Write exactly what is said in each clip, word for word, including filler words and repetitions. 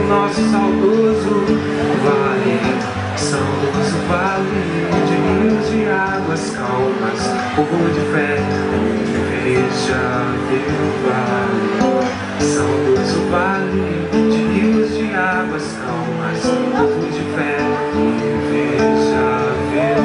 nosso saudoso vale. Saudoso vale de rios e águas calmas, povo de fé, veja ver o vale. Saudoso vale de rios e águas calmas, povo de fé, veja ver.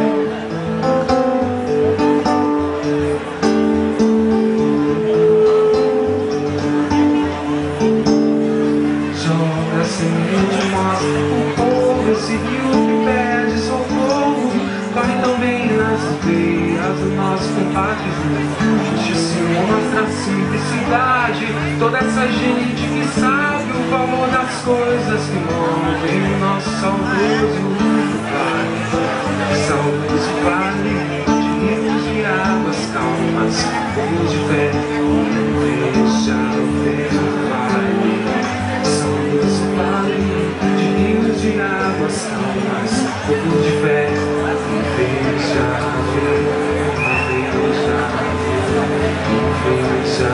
Joga a semente, mostra o povo esse rio que pede socorro. Corre também nas veias do nosso compadre justíssimo, mostra a simplicidade. Toda essa gente que sabe o valor das coisas que movem o nosso saudoso vale. Saudoso vale de rios e águas calmas, povo de fé, veja ver o vale. Saudoso vale de rios e águas calmas, povo de fé, veja ver, veja ver,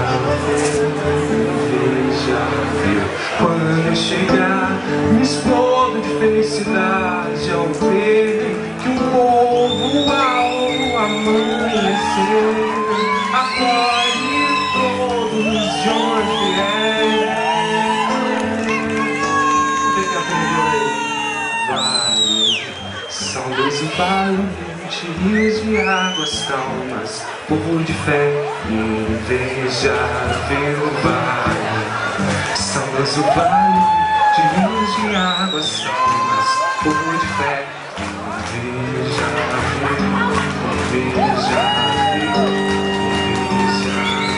veja ver. Quando eu chegar, me explodo de felicidade ao ver que o povo ao amanhecer acolhe todos de onde vier. Vale, saudoso vale de rios e águas calmas, povo de fé, veja ver o vale. Saudoso vale de rios e águas calmas, povo de fé, veja ver, veja ver, veja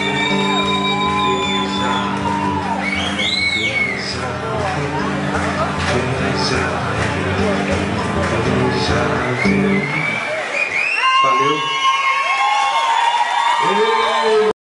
ver, veja ver. Valeu!